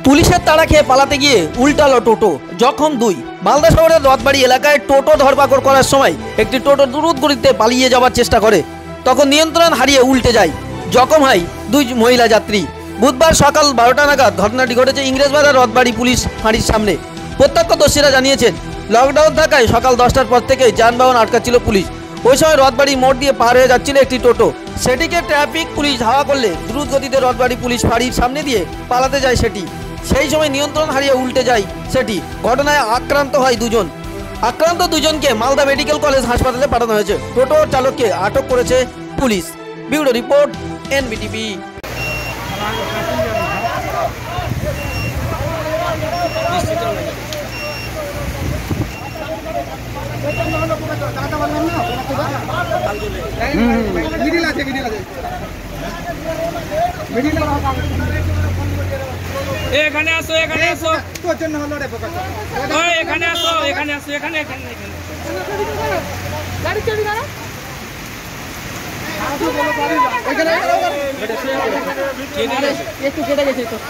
পুলিশের তাড়া খেয়ে পালাতে গিয়ে উল্টালো টোটো, জখম 2। মালদা শহরের রথবাড়ি এলাকায় টোটো ধরপাকড় করার সময় একটি টোটো দ্রুত গতিতে পালিয়ে যাওয়ার চেষ্টা করে, তখন নিয়ন্ত্রণ হারিয়ে উল্টে যায়, জখম হয় 2 মহিলা যাত্রী। বুধবার সকাল 12টা নাগাদ ঘটনাটি ঘটেছে ইংরেজবাজার রথবাড়ি পুলিশ ফাঁড়ির সামনে। প্রত্যক্ষদর্শীরা জানিয়েছেন, লকডাউন থাকায় সকাল 10টার পর থেকে যানবাহন আটকাচ্ছিল পুলিশ। ওই সময় রথবাড়ি মোড় দিয়ে পার হয়ে যাচ্ছিল একটি টোটো, সেটিকে ট্রাফিক পুলিশ ধাওয়া করলে দ্রুত গতিতে রথবাড়ি পুলিশ ফাঁড়ির সামনে দিয়ে পালাতে যায় সেটি। সেই সময় নিয়ন্ত্রণ হারিয়ে উল্টে যায় সেটি। ঘটনায় আক্রান্ত হয় 2 জন। আক্রান্ত 2জনকে মালদা মেডিকেল কলেজ হাসপাতালে পাঠানো হয়েছে। টোটো চালককে আটক করেছে পুলিশ। Bureau report, NBTV. এখানে আসো, এখানে আসো, তোর জন্য হলো রে পোকা। ওই এখানে আসো, এখানে আসো, এখানে এখানে গাড়ি চলি না। আসো বলো গাড়ি এখানে একটু কেটে গেছে তো।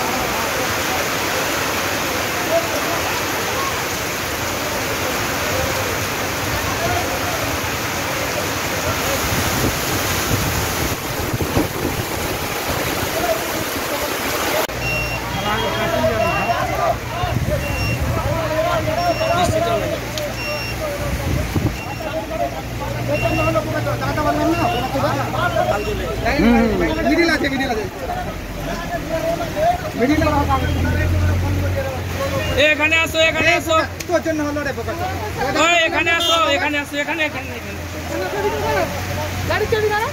এখানে আসো, এখানে আসো, তোর জন্য হলো রে পোকা। ওই এখানে আসো, এখানে আসো, এখানে এখানে গাড়ি চলি না।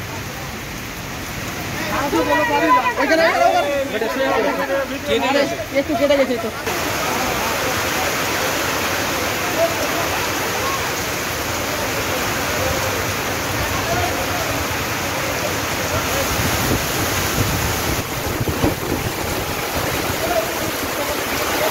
আসো বলো গাড়ি এখানে একটু কেটে গেছে তো।